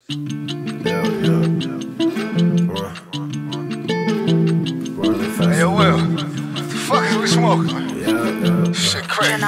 Hey, yo, Will, what the fuck is we smoking? Shit crazy.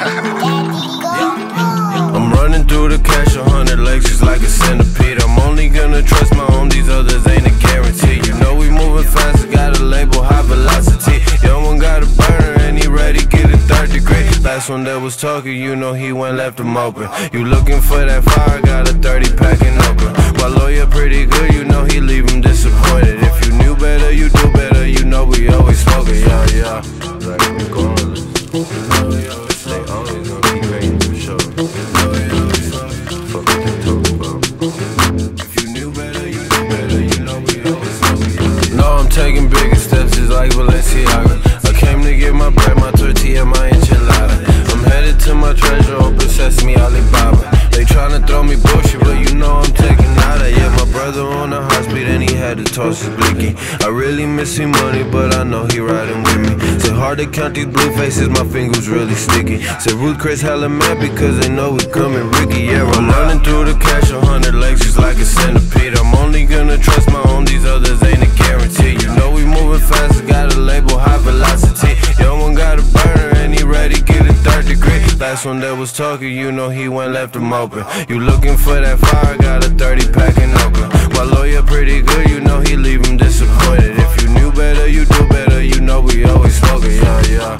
I'm running through the cash, 100 legs just like a centipede. I'm only gonna trust my own, these others ain't a guarantee. You know we moving fast, got a label, high velocity. Young one got a burner and he ready, get a 3rd degree. Last one that was talking, you know he went left him open. You looking for that fire, got a 30 pack in open. My lawyer pretty good, you know he leave him disappointed. If you knew better, you do better, you know we always smoking, yeah. Like regardless, we always stay always gonna keep hating for sure. Fuck what they talk about. If you knew better, you do better, you know we always smoking. No, I'm taking bigger steps, it's like Balenciaga. I came to get my bread, my tortilla, my enchilada. I'm headed to my treasure, open sesame, Alibaba. They tryna throw me bullshit, but you know I'm taking nada. Yeah, my brother on the high speed and he had to toss his blicky. I really miss him money, but I know he riding with me. Said hard to count these blue faces, my fingers really sticky. Said Ruth Chris hella mad because they know we coming Ricky. Yeah, I'm running through the cash, 100 legs just like a centipede. I'm only gonna trust my own, these others ain't a guarantee. You know we moving fast, got a label, high velocity. Young one got a burner and he ready, get a 3rd degree. Last one that was talking, you know he went left him open. You looking for that fire, got a 30 pack in Oakland. My lawyer pretty good, you know he leave him disappointed. If you knew better, you do better, you know we always smoking, yeah.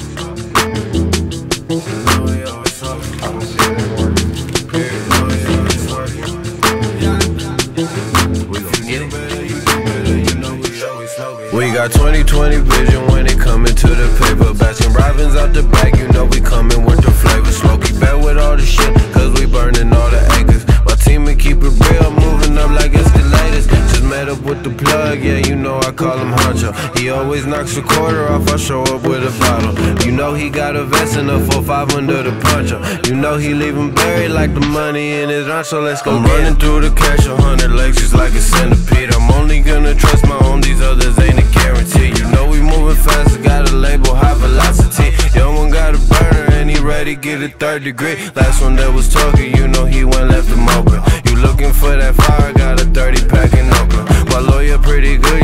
We got 20/20 vision when it comin' to the paper. Baskin Robbins out the back, you know we comin' with the flavor. Smokey bad with all the shit, cause we burnin' all the acres. My team will keep it real, moving up like escalators. Just met up with the plug, yeah, you know I call him Honcho. He always knocks a quarter off, I show up with a bottle. You know he got a vest and a 4-5 under the poncho. You know he leave him buried like the money in his rancho. Let's go. I'm running through the cash, 100 legs just like a centipede. I'm only gonna trust my own, these others ain't a guarantee. You know we moving fast, got a label, high velocity. Young one got a burner and he ready, get a 3rd degree. Last one that was talking, you know he went left him open. You looking for that fire, got a 30 pack in Oakland. My lawyer pretty good,